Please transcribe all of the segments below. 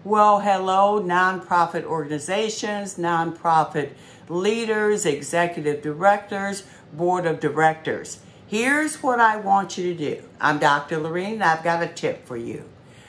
Well, hello, nonprofit organizations, nonprofit leaders, executive directors, board of directors. Here's what I want you to do. I'm Dr. Lorene, and I've got a tip for you.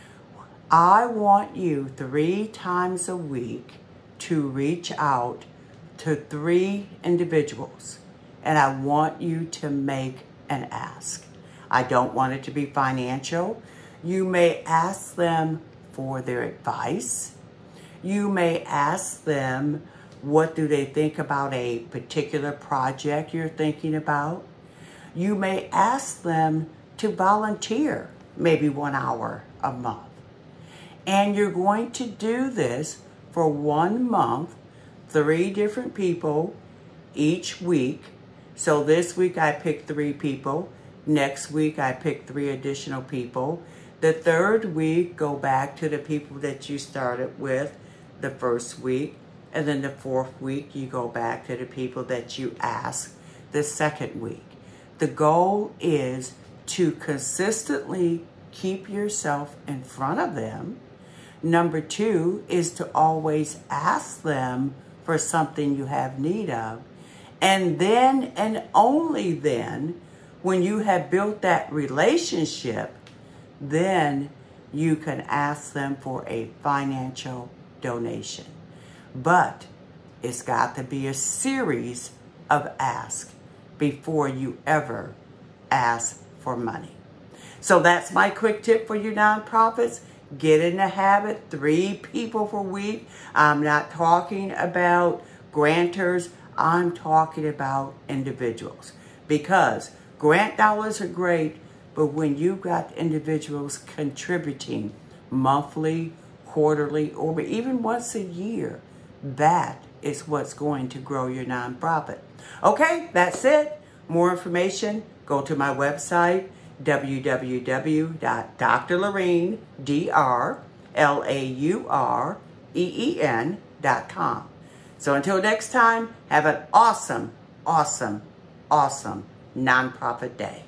I want you 3 times a week to reach out to 3 individuals, and I want you to make an ask. I don't want it to be financial. You may ask them for their advice. You may ask them what do they think about a particular project you're thinking about. You may ask them to volunteer maybe 1 hour a month. And you're going to do this for 1 month, 3 different people each week. So this week I picked 3 people. Next week I picked 3 additional people. The 3rd week, go back to the people that you started with the 1st week. And then the 4th week, you go back to the people that you asked the 2nd week. The goal is to consistently keep yourself in front of them. Number 2 is to always ask them for something you have need of. And then, and only then, when you have built that relationship, then you can ask them for a financial donation. But it's got to be a series of asks before you ever ask for money. So that's my quick tip for you nonprofits. Get in the habit, 3 people per week. I'm not talking about grantors. I'm talking about individuals. Because grant dollars are great, but when you've got individuals contributing monthly, quarterly, or even once a year, that is what's going to grow your nonprofit. Okay, that's it. More information, go to my website, www.drloreen.com. So until next time, have an awesome, awesome, awesome nonprofit day.